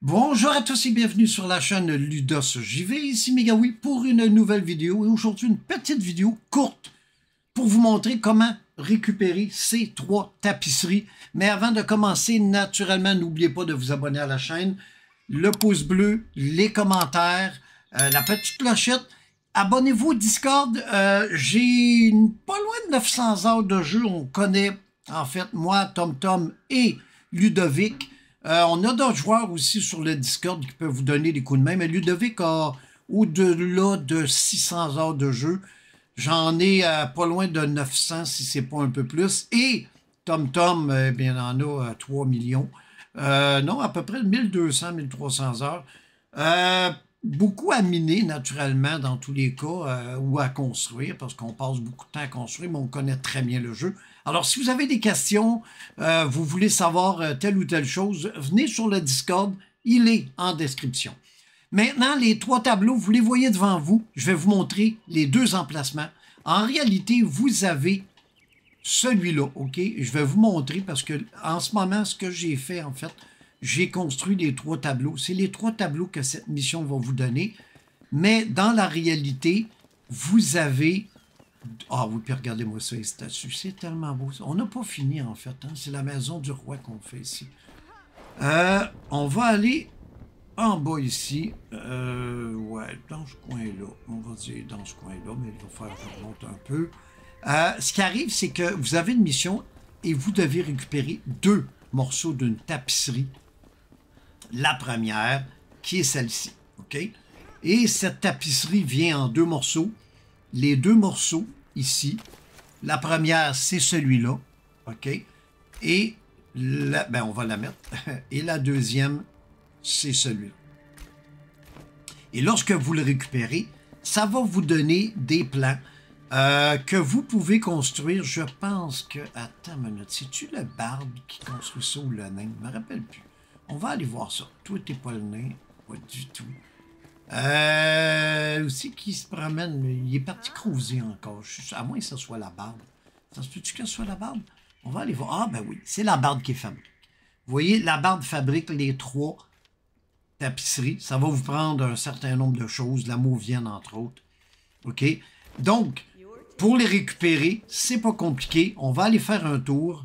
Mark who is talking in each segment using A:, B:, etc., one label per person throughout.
A: Bonjour à tous et bienvenue sur la chaîne Ludos JV, ici Megawi pour une nouvelle vidéo et aujourd'hui une petite vidéo courte pour vous montrer comment récupérer ces 3 tapisseries. Mais avant de commencer, naturellement, n'oubliez pas de vous abonner à la chaîne, le pouce bleu, les commentaires, la petite clochette. Abonnez-vous au Discord, j'ai pas loin de 900 heures de jeu, on connaît en fait moi, TomTom et Ludovic. On a d'autres joueurs aussi sur le Discord qui peuvent vous donner des coups de main, mais Ludovic a au-delà de 600 heures de jeu. J'en ai pas loin de 900 si c'est pas un peu plus. Et TomTom, bien, en a 3 millions. Non, à peu près 1200, 1300 heures. Beaucoup à miner, naturellement, dans tous les cas, ou à construire, parce qu'on passe beaucoup de temps à construire, mais on connaît très bien le jeu. Alors, si vous avez des questions, vous voulez savoir telle ou telle chose, venez sur le Discord, il est en description. Maintenant, les 3 tableaux, vous les voyez devant vous. Je vais vous montrer les 2 emplacements. En réalité, vous avez celui-là, OK? Je vais vous montrer parce que en ce moment, ce que j'ai fait, en fait, j'ai construit les 3 tableaux. C'est les 3 tableaux que cette mission va vous donner. Mais dans la réalité, vous avez... Ah oui, puis regardez-moi ça, les statues. C'est tellement beau. On n'a pas fini, en fait. Hein? C'est la maison du roi qu'on fait ici. On va aller en bas ici. Ouais, dans ce coin-là. On va dire dans ce coin-là, mais il va falloir que je remonte un peu. Ce qui arrive, c'est que vous avez une mission et vous devez récupérer 2 morceaux d'une tapisserie. La première, qui est celle-ci, OK? Et cette tapisserie vient en 2 morceaux. Les 2 morceaux, ici, la première, c'est celui-là, OK? Et, ben, on va la mettre. Et la deuxième, c'est celui-là. Et lorsque vous le récupérez, ça va vous donner des plans que vous pouvez construire. Je pense que... Attends une minute, c'est-tu le barbe qui construit ça ou le nain? Je ne me rappelle plus. On va aller voir ça. Toi, t'es pas le nain. Pas du tout. Aussi qui se promène. Il est parti creuser encore. À moins que ce soit la barbe. Ça se peut-tu que ce soit la barbe? On va aller voir. Ah, ben oui. C'est la barbe qui fabrique. Vous voyez, la barbe fabrique les 3 tapisseries. Ça va vous prendre un certain nombre de choses. La mauvienne, entre autres. OK? Donc, pour les récupérer, c'est pas compliqué. On va aller faire un tour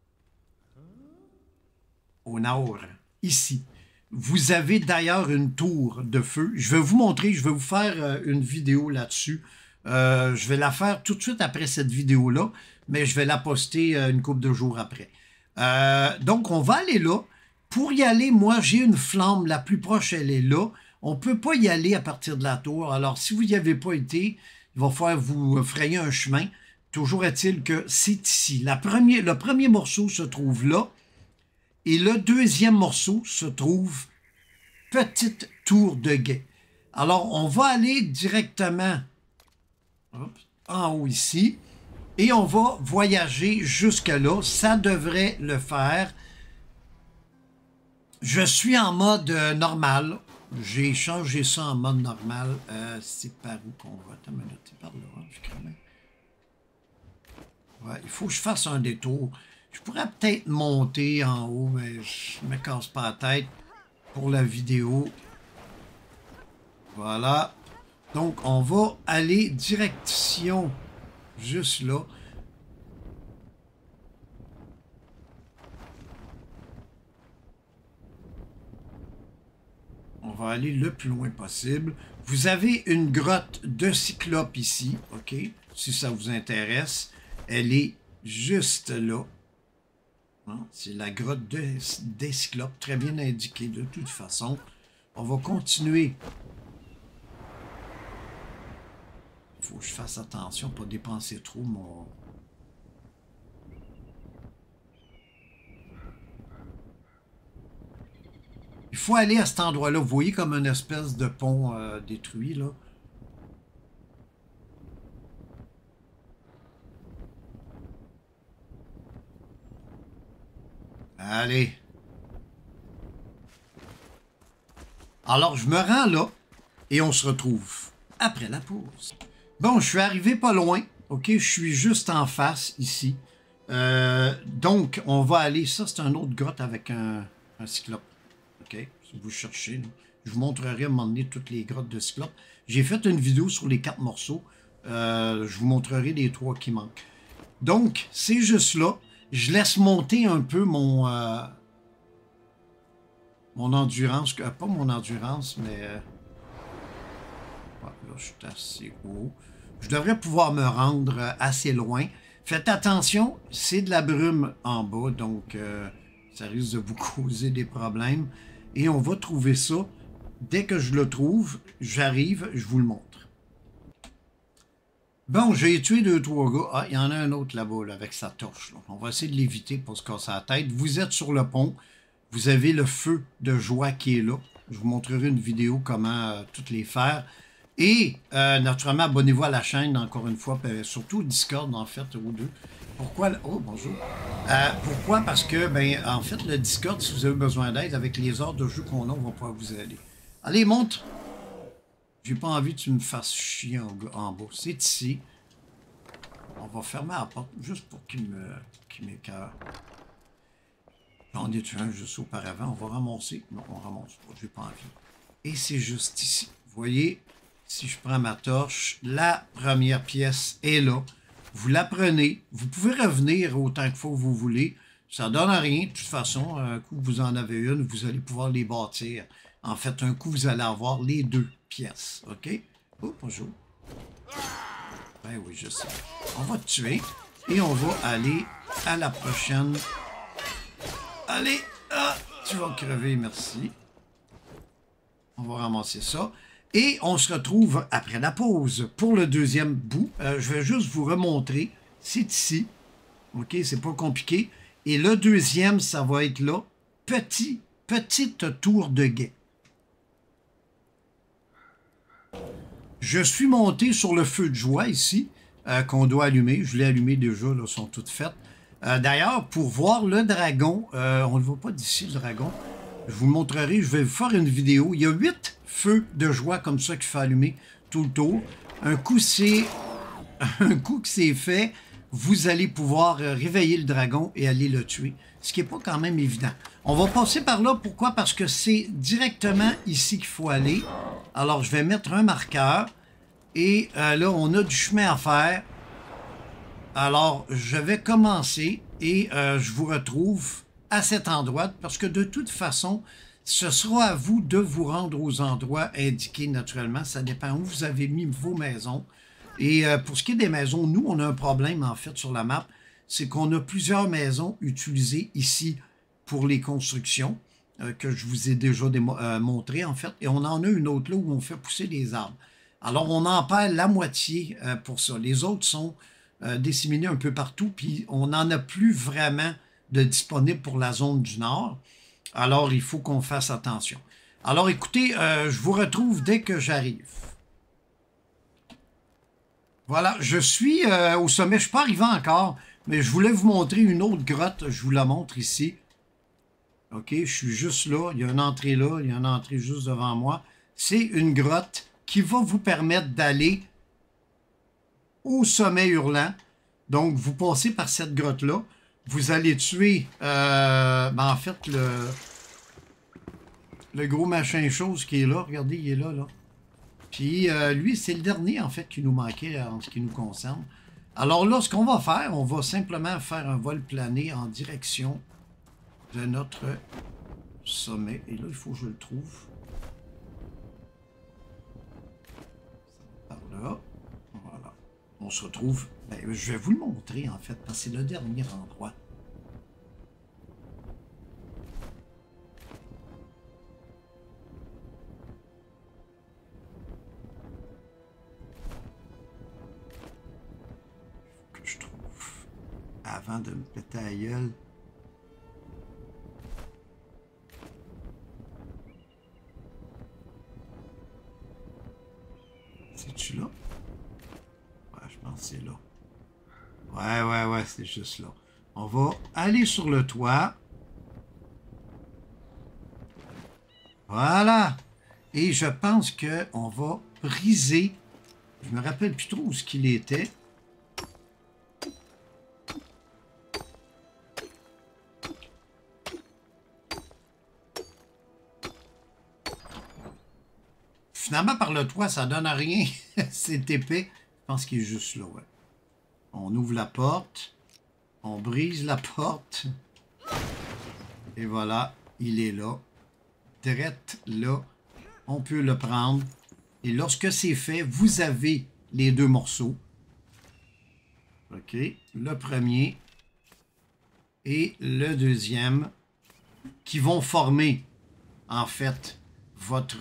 A: au nord, ici. Vous avez d'ailleurs une tour de feu. Je vais vous montrer, je vais vous faire une vidéo là-dessus. Je vais la faire tout de suite après cette vidéo-là, mais je vais la poster une couple de jours après. Donc, on va aller là. Pour y aller, moi, j'ai une flamme. La plus proche, elle est là. On ne peut pas y aller à partir de la tour. Alors, si vous n'y avez pas été, il va falloir vous frayer un chemin. Toujours est-il que c'est ici. Le premier morceau se trouve là. Et le deuxième morceau se trouve petite tour de guet. Alors, on va aller directement en haut ici. Et on va voyager jusque là. Ça devrait le faire. Je suis en mode normal. J'ai changé ça en mode normal. C'est par où qu'on va? Attends une minute, c'est par là. Ouais, il faut que je fasse un détour. Je pourrais peut-être monter en haut, mais je me casse pas la tête pour la vidéo. Voilà. Donc, on va aller direction juste là. On va aller le plus loin possible. Vous avez une grotte de cyclope ici, OK? Si ça vous intéresse. Elle est juste là. C'est la grotte des cyclopes, très bien indiquée de toute façon. On va continuer. Il faut que je fasse attention, pas dépenser trop mon... Il faut aller à cet endroit-là. Vous voyez comme une espèce de pont détruit, là. Allez. Alors, je me rends là et on se retrouve après la pause. Bon, je suis arrivé pas loin. OK, je suis juste en face ici. Donc, on va aller... Ça, c'est une autre grotte avec un cyclope. OK? Si vous cherchez, là. Je vous montrerai à un moment donné toutes les grottes de Cyclope. J'ai fait une vidéo sur les 4 morceaux. Je vous montrerai les 3 qui manquent. Donc, c'est juste là. Je laisse monter un peu mon endurance. Pas mon endurance, mais... là, je suis assez haut. Je devrais pouvoir me rendre assez loin. Faites attention, c'est de la brume en bas, donc ça risque de vous causer des problèmes. Et on va trouver ça. Dès que je le trouve, j'arrive, je vous le montre. Bon, j'ai tué 2-3 gars. Ah, il y en a un autre là-bas, là, avec sa torche. Là. On va essayer de l'éviter pour se casser la tête. Vous êtes sur le pont. Vous avez le feu de joie qui est là. Je vous montrerai une vidéo comment toutes les faire. Et naturellement, abonnez-vous à la chaîne, encore une fois, surtout au Discord, en fait, ou deux. Pourquoi? Oh, bonjour. Pourquoi? Parce que, ben, en fait, le Discord, si vous avez besoin d'aide avec les ordres de jeu qu'on a, on va pouvoir vous aider. Allez, monte! J'ai pas envie que tu me fasses chier en bas. C'est ici. On va fermer la porte, juste pour qu'il m'écoeure. J'en ai tué un juste auparavant. On va ramasser. Non, on ramasse pas. J'ai pas envie. Et c'est juste ici. Vous voyez, si je prends ma torche, la première pièce est là. Vous la prenez. Vous pouvez revenir autant que fois vous voulez. Ça donne à rien. De toute façon, un coup vous en avez une, vous allez pouvoir les bâtir. En fait, un coup, vous allez avoir les 2 pièces. OK? Oh, bonjour. Ben oui, je sais. On va te tuer. Et on va aller à la prochaine. Allez! Ah, tu vas crever, merci. On va ramasser ça. Et on se retrouve après la pause pour le deuxième bout. Je vais juste vous remontrer. C'est ici. OK? C'est pas compliqué. Et le deuxième, ça va être là. Petite tour de guet. Je suis monté sur le feu de joie ici, qu'on doit allumer. Je l'ai allumé déjà, là, sont toutes faites. D'ailleurs, pour voir le dragon, on ne le voit pas d'ici, le dragon. Je vous le montrerai, je vais vous faire une vidéo. Il y a 8 feux de joie comme ça qu'il faut allumer tout le tour. Un coup que c'est fait, vous allez pouvoir réveiller le dragon et aller le tuer. Ce qui n'est pas quand même évident. On va passer par là. Pourquoi? Parce que c'est directement ici qu'il faut aller. Alors, je vais mettre un marqueur. Et là, on a du chemin à faire. Alors, je vais commencer et je vous retrouve à cet endroit parce que de toute façon, ce sera à vous de vous rendre aux endroits indiqués naturellement. Ça dépend où vous avez mis vos maisons. Et pour ce qui est des maisons, nous, on a un problème en fait sur la map. C'est qu'on a plusieurs maisons utilisées ici pour les constructions que je vous ai déjà montré en fait. Et on en a une autre là où on fait pousser des arbres. Alors, on en perd la moitié pour ça. Les autres sont disséminés un peu partout, puis on n'en a plus vraiment de disponible pour la zone du Nord. Alors, il faut qu'on fasse attention. Alors, écoutez, je vous retrouve dès que j'arrive. Voilà, je suis au sommet. Je ne suis pas arrivé encore, mais je voulais vous montrer une autre grotte. Je vous la montre ici. OK, je suis juste là. Il y a une entrée là. Il y a une entrée juste devant moi. C'est une grotte qui va vous permettre d'aller au sommet hurlant. Donc, vous passez par cette grotte-là. Vous allez tuer, en fait, le gros machin chose qui est là. Regardez, il est là, là. Puis, lui, c'est le dernier, en fait, qui nous manquait en ce qui nous concerne. Alors là, ce qu'on va faire, on va simplement faire un vol plané en direction de notre sommet. Et là, il faut que je le trouve. Là. Voilà. On se retrouve... Ben, je vais vous le montrer, en fait, parce que c'est le dernier endroit. Que je trouve. Avant de me péter la gueule. C'est-tu là? Ouais, je pense que c'est là. Ouais, c'est juste là. On va aller sur le toit. Voilà. Et je pense qu'on va briser. Je me rappelle plus trop où ce qu'il était. Finalement, par le toit, ça donne à rien. C'est épais. Je pense qu'il est juste là, ouais. On ouvre la porte. On brise la porte. Et voilà, il est là. Direct là. On peut le prendre. Et lorsque c'est fait, vous avez les deux morceaux. OK. Le premier et le deuxième qui vont former, en fait, votre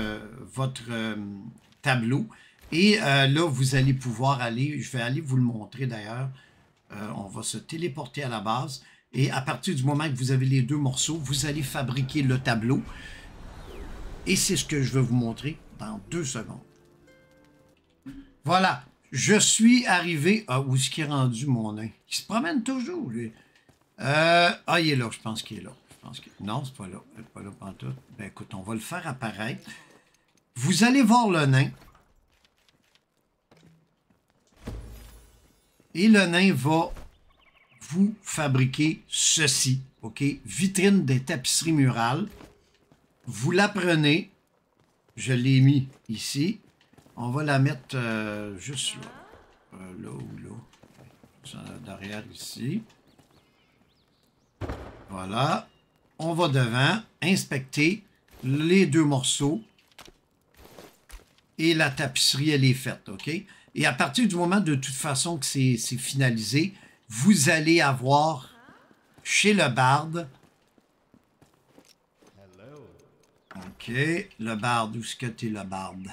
A: tableau. Et là, vous allez pouvoir aller, je vais aller vous le montrer d'ailleurs. On va se téléporter à la base. Et à partir du moment que vous avez les deux morceaux, vous allez fabriquer le tableau. Et c'est ce que je vais vous montrer dans 2 secondes. Voilà, je suis arrivé... Ah, où est-ce qu'il est rendu, mon nain? Il se promène toujours, lui. Ah, il est là, je pense qu'il est là. Non, c'est pas là. Il n'est pas là pantoute. Ben écoute, on va le faire apparaître. Vous allez voir le nain. Et le nain va vous fabriquer ceci, OK? Vitrine des tapisseries murales. Vous la prenez. Je l'ai mis ici. On va la mettre juste là. Là ou là. Derrière ici. Voilà. On va devant, inspecter les deux morceaux. Et la tapisserie, elle est faite, OK? Et à partir du moment, de toute façon, que c'est finalisé, vous allez avoir chez le barde. OK. Le barde, où est-ce que tu es, le barde?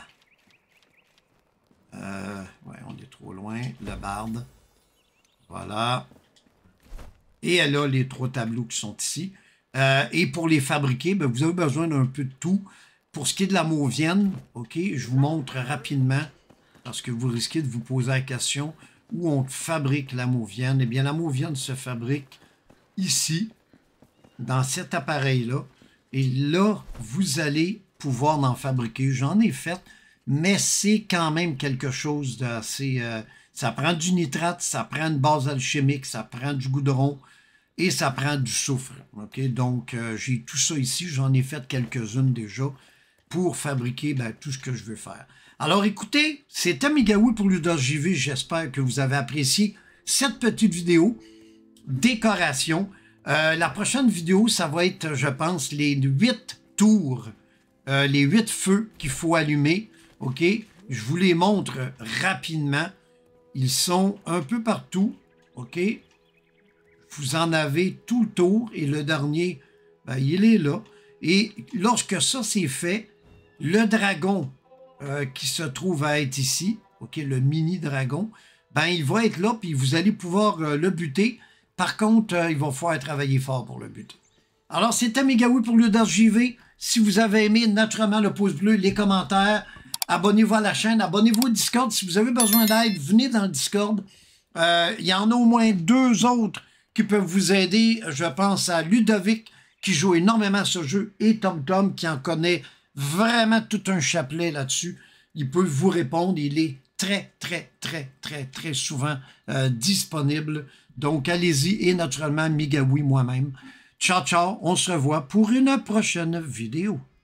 A: Ouais, on est trop loin. Le barde. Voilà. Et elle a les 3 tableaux qui sont ici. Et pour les fabriquer, ben, vous avez besoin d'un peu de tout. Pour ce qui est de la mauvienne, OK, je vous montre rapidement, parce que vous risquez de vous poser la question, où on fabrique la mauvienne. Eh bien, la mauvienne se fabrique ici, dans cet appareil-là. Et là, vous allez pouvoir en fabriquer. J'en ai fait, mais c'est quand même quelque chose d'assez... ça prend du nitrate, ça prend une base alchimique, ça prend du goudron et ça prend du soufre. Okay? Donc, j'ai tout ça ici. J'en ai fait quelques-unes déjà pour fabriquer tout ce que je veux faire. Alors, écoutez, c'était Migaoui pour Ludos JV. J'espère que vous avez apprécié cette petite vidéo. Décoration. La prochaine vidéo, ça va être, je pense, les 8 tours, les 8 feux qu'il faut allumer. OK? Je vous les montre rapidement. Ils sont un peu partout. OK? Vous en avez tout le tour. Et le dernier, il est là. Et lorsque ça, c'est fait, le dragon qui se trouve à être ici, OK, le mini-dragon, il va être là, puis vous allez pouvoir le buter. Par contre, il va falloir travailler fort pour le buter. Alors, c'était Migaoui pour Ludos JV. Si vous avez aimé, naturellement, le pouce bleu, les commentaires, abonnez-vous à la chaîne, abonnez-vous au Discord. Si vous avez besoin d'aide, venez dans le Discord. Il y en a au moins 2 autres qui peuvent vous aider. Je pense à Ludovic, qui joue énormément à ce jeu, et TomTom, qui en connaît vraiment tout un chapelet là-dessus. Il peut vous répondre. Il est très souvent disponible. Donc, allez-y. Et naturellement, Migaoui moi-même. Ciao, ciao. On se revoit pour une prochaine vidéo.